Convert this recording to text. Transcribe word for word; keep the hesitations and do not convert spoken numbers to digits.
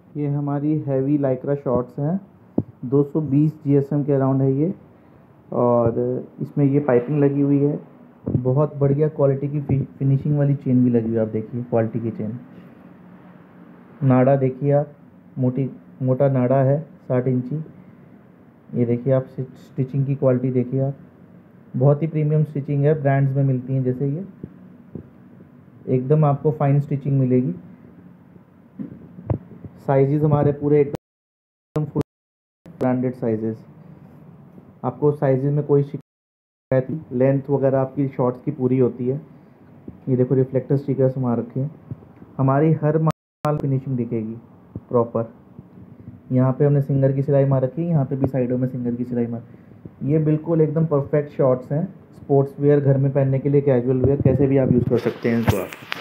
ये हमारी heavy Lycra shorts हैं, दो सौ बीस जीएसएम के अराउंड है ये। और इसमें ये पाइपिंग लगी हुई है, बहुत बढ़िया क्वालिटी की फिनिशिंग वाली चेन भी लगी हुई है। आप देखिए क्वालिटी की चेन, नाड़ा देखिए आप, मोटी मोटा नाड़ा है साठ इंची। ये देखिए आप स्टिचिंग की क्वालिटी देखिए आप, बहुत ही प्रीमियम स्टिचिंग है, ब्रांड्स में मिलती हैं जैसे ये, एकदम आपको फाइन स्टिचिंग मिलेगी। साइजेस हमारे पूरे एकदम फुल ब्रांडेड साइजेस, आपको साइजेस में कोई शिकायत, लेंथ वगैरह आपकी शॉर्ट्स की पूरी होती है। ये देखो रिफ्लेक्टर स्टिकर्स मार रखे हैं, हमारी हर माल फिनिशिंग दिखेगी प्रॉपर। यहाँ पे हमने सिंगर की सिलाई मार रखी है, यहाँ पे भी साइडों में सिंगर की सिलाई मार। ये बिल्कुल एकदम परफेक्ट शॉर्ट्स हैं, स्पोर्ट्स वेयर, घर में पहनने के लिए, कैजुअल वेयर, कैसे भी आप यूज़ कर सकते हैं इनको आप।